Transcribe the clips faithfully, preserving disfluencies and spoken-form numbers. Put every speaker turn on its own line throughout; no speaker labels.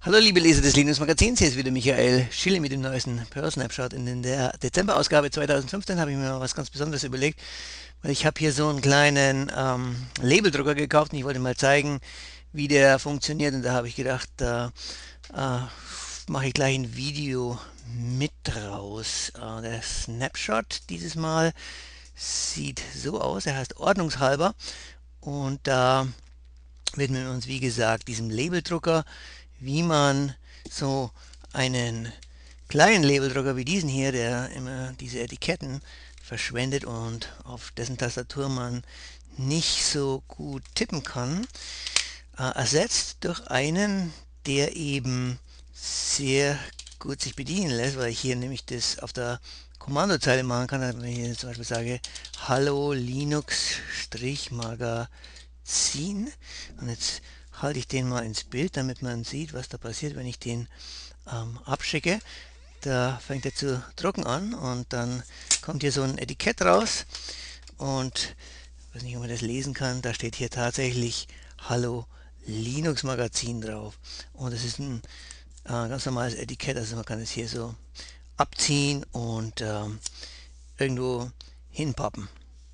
Hallo liebe Leser des Linux Magazins, hier ist wieder Michael Schille mit dem neuesten Pearl Snapshot. In der Dezemberausgabe zweitausendfünfzehn habe ich mir mal was ganz Besonderes überlegt, weil ich habe hier so einen kleinen ähm, Labeldrucker gekauft und ich wollte mal zeigen, wie der funktioniert. Und da habe ich gedacht, da äh, mache ich gleich ein Video mit raus. Äh, der Snapshot dieses Mal sieht so aus, er heißt Ordnungshalber und da widmen wir uns, wie gesagt, diesem Labeldrucker, wie man so einen kleinen Labeldrucker wie diesen hier, der immer diese Etiketten verschwendet und auf dessen Tastatur man nicht so gut tippen kann, äh, ersetzt durch einen, der eben sehr gut sich bedienen lässt, weil ich hier nämlich das auf der Kommandozeile machen kann. Wenn ich hier zum Beispiel sage, Hallo Linux-Magazin, ziehen. Und jetzt halte ich den mal ins Bild, damit man sieht, was da passiert, wenn ich den ähm, abschicke. Da fängt er zu drucken an und dann kommt hier so ein Etikett raus und ich weiß nicht, ob man das lesen kann, da steht hier tatsächlich Hallo Linux Magazin drauf und das ist ein äh, ganz normales Etikett, also man kann es hier so abziehen und ähm, irgendwo hinpappen.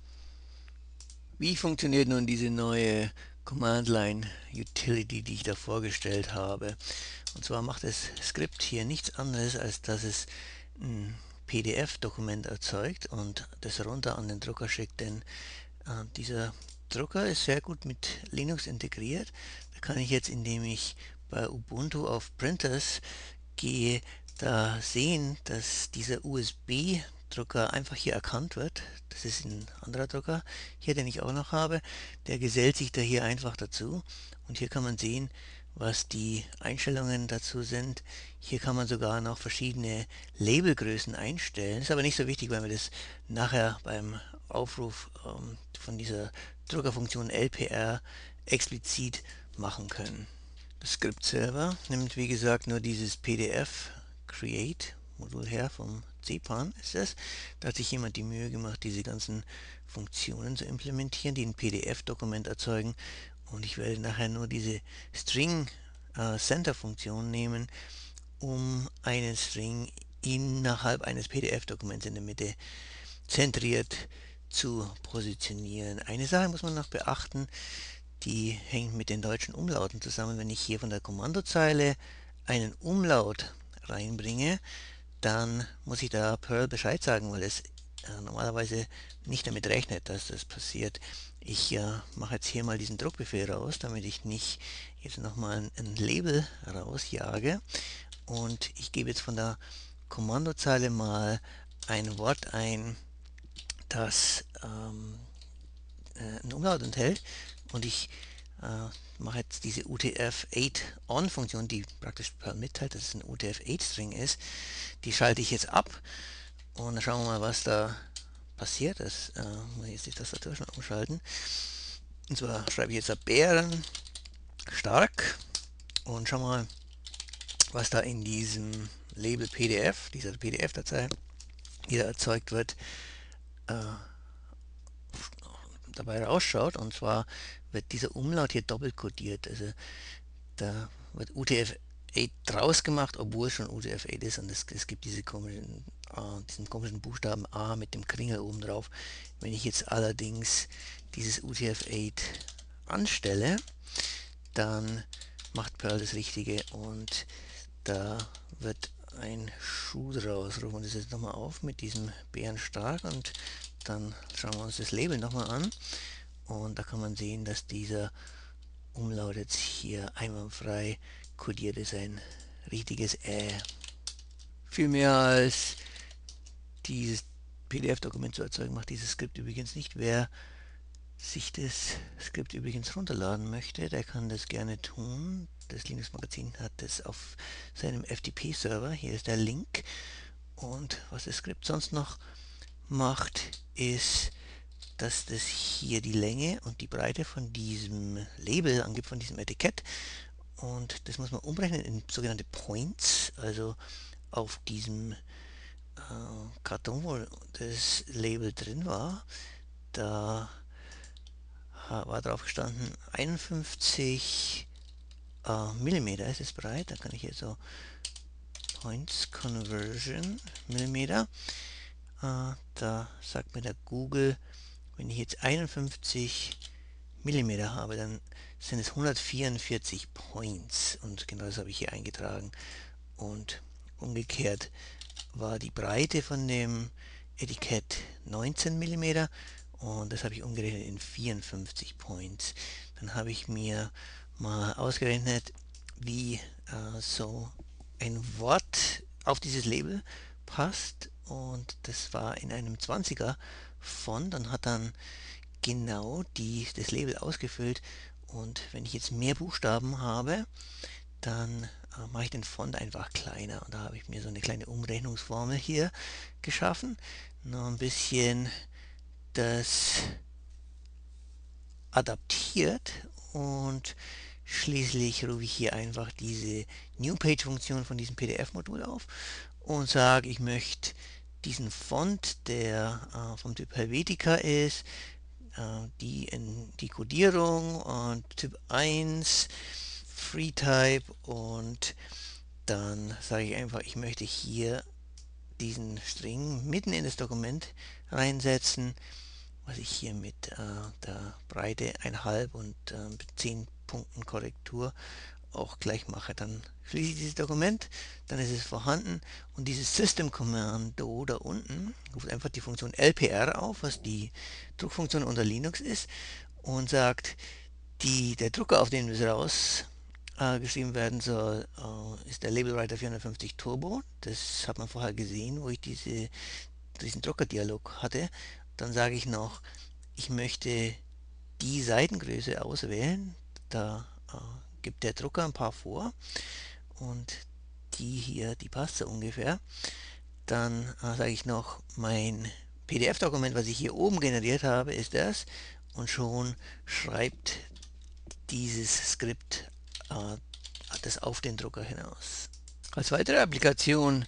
Wie funktioniert nun diese neue Command Line Utility, die ich da vorgestellt habe? Und zwar macht das Skript hier nichts anderes, als dass es ein P D F-Dokument erzeugt und das runter an den Drucker schickt, denn äh, dieser Drucker ist sehr gut mit Linux integriert. Da kann ich jetzt, indem ich bei Ubuntu auf Printers gehe, da sehen, dass dieser U S B-Drucker einfach hier erkannt wird. Das ist ein anderer Drucker, hier den ich auch noch habe. Der gesellt sich da hier einfach dazu. Und hier kann man sehen, was die Einstellungen dazu sind. Hier kann man sogar noch verschiedene Labelgrößen einstellen. Ist aber nicht so wichtig, weil wir das nachher beim Aufruf ähm, von dieser Druckerfunktion L P R explizit machen können. Das Skript selber nimmt wie gesagt nur dieses P D F Create Modul her, vom C P A N ist das. Da hat sich jemand die Mühe gemacht, diese ganzen Funktionen zu implementieren, die ein P D F-Dokument erzeugen. Und ich werde nachher nur diese String äh, Center Funktion nehmen, um einen String innerhalb eines P D F-Dokuments in der Mitte zentriert zu positionieren. Eine Sache muss man noch beachten, die hängt mit den deutschen Umlauten zusammen. Wenn ich hier von der Kommandozeile einen Umlaut reinbringe, dann muss ich da Perl Bescheid sagen, weil es äh, normalerweise nicht damit rechnet, dass das passiert. Ich äh, mache jetzt hier mal diesen Druckbefehl raus, damit ich nicht jetzt nochmal ein, ein Label rausjage. Und ich gebe jetzt von der Kommandozeile mal ein Wort ein, das ähm, äh, einen Umlaut enthält. Und ich äh, mache jetzt diese U T F acht on Funktion, die praktisch mitteilt, dass es ein U T F acht String ist. Die schalte ich jetzt ab und dann schauen wir mal, was da passiert. Das äh, muss ich jetzt die Tastatur schon umschalten. Und zwar schreibe ich jetzt da Bären stark und schau mal, was da in diesem Label P D F, dieser P D F-Datei, die da erzeugt wird, äh, dabei rausschaut. Und zwar wird dieser Umlaut hier doppelt kodiert. Also da wird U T F acht draus gemacht, obwohl es schon U T F acht ist. Und es, es gibt diese komischen, äh, diesen komischen Buchstaben A mit dem Kringel oben drauf. Wenn ich jetzt allerdings dieses U T F acht anstelle, dann macht Perl das Richtige und da wird ein Schuh draus. Rufen wir das jetzt nochmal auf mit diesem Bärenstark und dann schauen wir uns das Label nochmal an. Und da kann man sehen, dass dieser Umlaut jetzt hier einwandfrei kodiert ist, ein richtiges Ä. Viel mehr als dieses P D F-Dokument zu erzeugen, macht dieses Skript übrigens nicht. Wer sich das Skript übrigens runterladen möchte, der kann das gerne tun. Das Linux Magazin hat das auf seinem F T P-Server. Hier ist der Link. Und was das Skript sonst noch macht, ist, dass das hier die Länge und die Breite von diesem Label angibt, von diesem Etikett. Und das muss man umrechnen in sogenannte Points, also auf diesem äh, Karton, wo das Label drin war. Da war drauf gestanden einundfünfzig äh, Millimeter ist es breit. Dann kann ich hier so Points Conversion Millimeter. Äh, da sagt mir der Google, wenn ich jetzt einundfünfzig Millimeter habe, dann sind es hundertvierundvierzig Points. Und genau das habe ich hier eingetragen. Und umgekehrt war die Breite von dem Etikett neunzehn Millimeter und das habe ich umgerechnet in vierundfünfzig Points. Dann habe ich mir mal ausgerechnet, wie äh, so ein Wort auf dieses Label passt und das war in einem zwanziger Font und hat dann genau die, das Label ausgefüllt. Und wenn ich jetzt mehr Buchstaben habe, dann äh, mache ich den Font einfach kleiner. Und da habe ich mir so eine kleine Umrechnungsformel hier geschaffen. Noch ein bisschen das adaptiert und schließlich rufe ich hier einfach diese New Page Funktion von diesem P D F-Modul auf und sage, ich möchte diesen Font, der äh, vom Typ Helvetica ist, äh, die, in, die Codierung und Typ eins, FreeType und dann sage ich einfach, ich möchte hier diesen String mitten in das Dokument reinsetzen, was ich hier mit äh, der Breite eins Komma fünf und äh, mit zehn Punkten Korrektur auch gleich mache. Dann schließe ich dieses Dokument, dann ist es vorhanden und dieses System-Kommando da unten ruft einfach die Funktion L P R auf, was die Druckfunktion unter Linux ist und sagt, die, der Drucker, auf den es raus äh, geschrieben werden soll, äh, ist der Labelwriter vierhundertfünfzig Turbo. Das hat man vorher gesehen, wo ich diese, diesen Druckerdialog hatte. Dann sage ich noch, ich möchte die Seitengröße auswählen. Da äh, gibt der Drucker ein paar vor und die hier, die passt so ungefähr. Dann äh, sage ich noch, mein P D F-Dokument, was ich hier oben generiert habe, ist das und schon schreibt dieses Skript äh, das auf den Drucker hinaus. Als weitere Applikation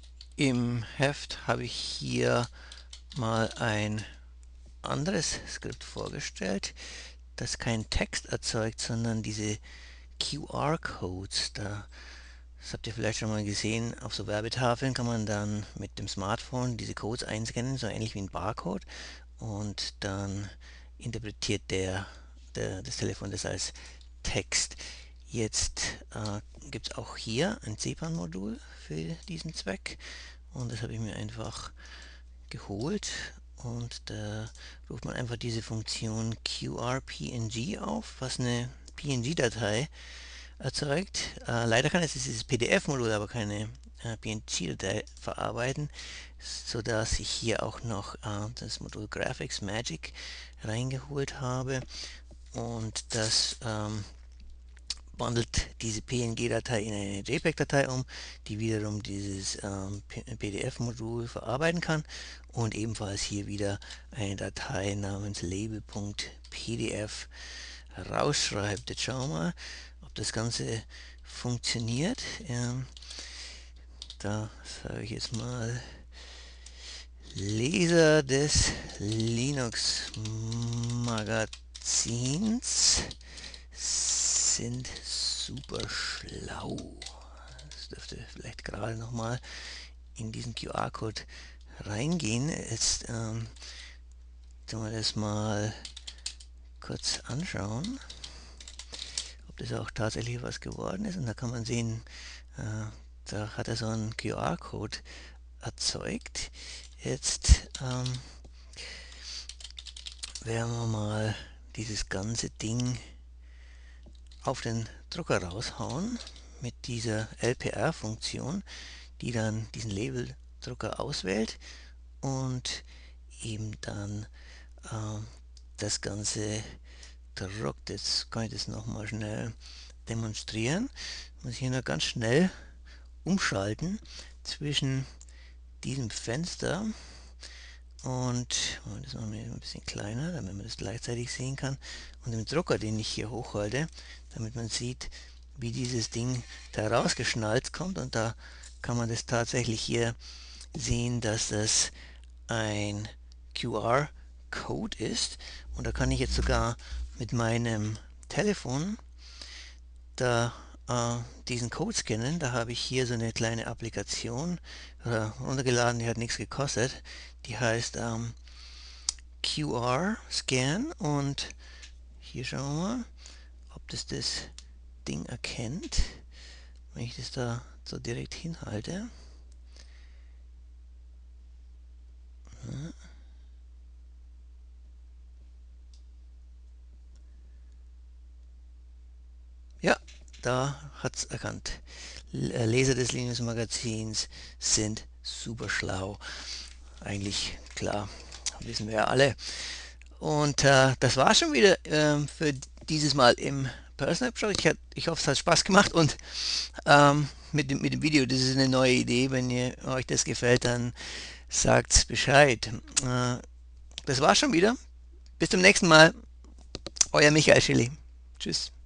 im Heft habe ich hier mal ein anderes Skript vorgestellt, das keinen Text erzeugt, sondern diese Q R-Codes. Da, das habt ihr vielleicht schon mal gesehen, auf so Werbetafeln kann man dann mit dem Smartphone diese Codes einscannen, so ähnlich wie ein Barcode. Und dann interpretiert der, der das Telefon das als Text. Jetzt äh, gibt es auch hier ein C P A N-Modul für diesen Zweck und das habe ich mir einfach geholt und da ruft man einfach diese Funktion Q R P N G auf, was eine P N G-Datei erzeugt. Äh, leider kann es dieses P D F-Modul aber keine äh, P N G-Datei verarbeiten, sodass ich hier auch noch äh, das Modul Graphics Magic reingeholt habe und das ähm, wandelt diese P N G-Datei in eine JPEG-Datei um, die wiederum dieses ähm, P D F-Modul verarbeiten kann und ebenfalls hier wieder eine Datei namens label.pdf rausschreibt. Jetzt schauen wir mal, ob das Ganze funktioniert. Ähm, da sage ich jetzt mal Leser des Linux Magazins sind super schlau. Das dürfte vielleicht gerade nochmal in diesen Q R-Code reingehen. Jetzt ähm, tun wir das mal kurz anschauen, ob das auch tatsächlich was geworden ist. Und da kann man sehen, äh, da hat er so einen Q R-Code erzeugt. Jetzt ähm, werden wir mal dieses ganze Ding auf den Drucker raushauen mit dieser L P R-Funktion, die dann diesen Labeldrucker auswählt und eben dann äh, das Ganze druckt. Jetzt kann ich das nochmal schnell demonstrieren. Ich muss hier noch ganz schnell umschalten zwischen diesem Fenster und das machen wir ein bisschen kleiner, damit man das gleichzeitig sehen kann, und dem Drucker, den ich hier hochhalte, damit man sieht, wie dieses Ding da rausgeschnallt kommt. Und da kann man das tatsächlich hier sehen, dass das ein Q R-Code ist. Und da kann ich jetzt sogar mit meinem Telefon da äh, diesen Code scannen, da habe ich hier so eine kleine Applikation äh, runtergeladen, die hat nichts gekostet. Die heißt ähm, Q R-Scan und hier schauen wir mal, ob das das Ding erkennt, wenn ich das da so direkt hinhalte. Ja, da hat es erkannt. Leser des Linux-Magazins sind super schlau. Eigentlich klar, wissen wir ja alle. Und äh, das war schon wieder äh, für dieses Mal im Personal Project. Ich, ich hoffe, es hat Spaß gemacht und ähm, mit, dem, mit dem Video, das ist eine neue Idee. Wenn ihr, euch das gefällt, dann sagt Bescheid. Äh, das war schon wieder. Bis zum nächsten Mal. Euer Michael Schilling. Tschüss.